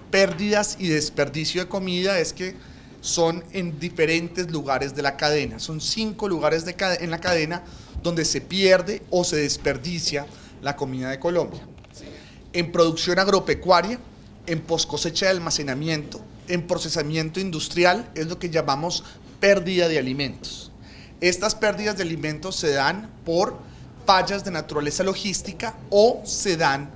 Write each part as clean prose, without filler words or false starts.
pérdidas y desperdicio de comida es que son en diferentes lugares de la cadena. Son 5 lugares en la cadena donde se pierde o se desperdicia la comida de Colombia. En producción agropecuaria, en poscosecha de almacenamiento, en procesamiento industrial, es lo que llamamos pérdida de alimentos. Estas pérdidas de alimentos se dan por fallas de naturaleza logística o se dan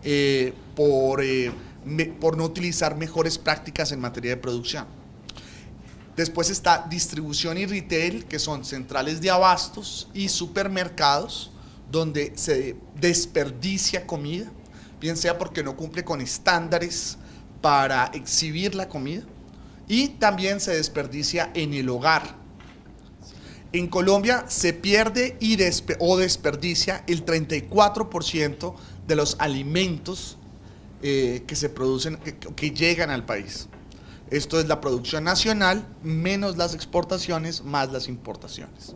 por no utilizar mejores prácticas en materia de producción. Después está distribución y retail, que son centrales de abastos y supermercados, donde se desperdicia comida, bien sea porque no cumple con estándares para exhibir la comida, y también se desperdicia en el hogar. En Colombia se pierde o desperdicia el 34% de los alimentos que se producen, que llegan al país. Esto es la producción nacional menos las exportaciones más las importaciones.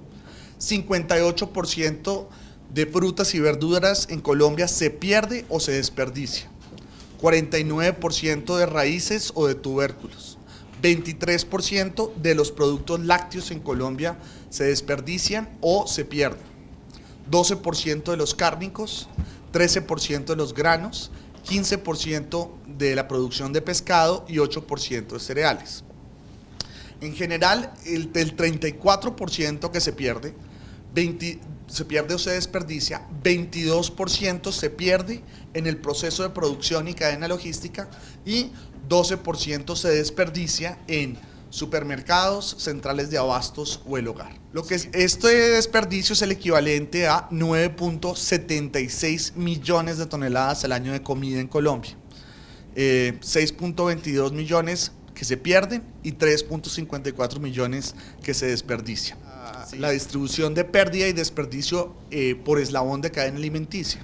58% de frutas y verduras en Colombia se pierde o se desperdicia. 49% de raíces o de tubérculos. 23% de los productos lácteos en Colombia se desperdician o se pierden. 12% de los cárnicos, 13% de los granos, 15% de la producción de pescado y 8% de cereales. En general, el 34% que se pierde o se desperdicia, 22% se pierde en el proceso de producción y cadena logística y 12% se desperdicia en supermercados, centrales de abastos o el hogar. Este desperdicio es el equivalente a 9.76 millones de toneladas al año de comida en Colombia. 6.22 millones que se pierden y 3.54 millones que se desperdician. La distribución de pérdida y desperdicio por eslabón de cadena alimenticia.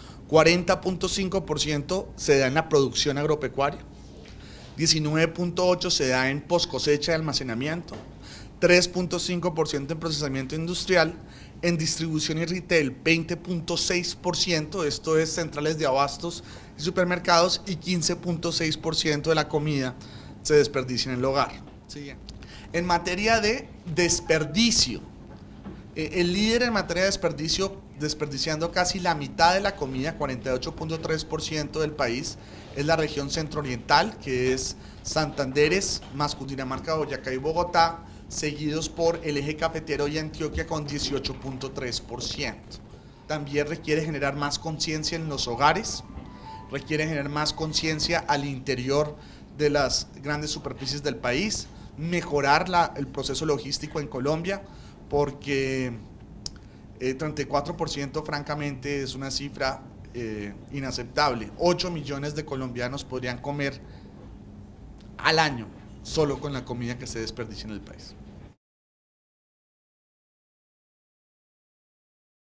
40.5% se da en la producción agropecuaria, 19.8% se da en poscosecha y almacenamiento, 3.5% en procesamiento industrial, en distribución y retail 20.6%, esto es centrales de abastos y supermercados, y 15.6% de la comida se desperdicia en el hogar. Siguiente. En materia de desperdicio, el líder en materia de desperdicio, desperdiciando casi la mitad de la comida, 48.3% del país, es la región centro-oriental, que es Santanderes, más Cundinamarca, Boyacá y Bogotá, seguidos por el eje cafetero y Antioquia con 18.3%. También requiere generar más conciencia en los hogares, requiere generar más conciencia al interior de las grandes superficies del país, mejorar el proceso logístico en Colombia, porque 34% francamente es una cifra inaceptable. 8 millones de colombianos podrían comer al año solo con la comida que se desperdicia en el país.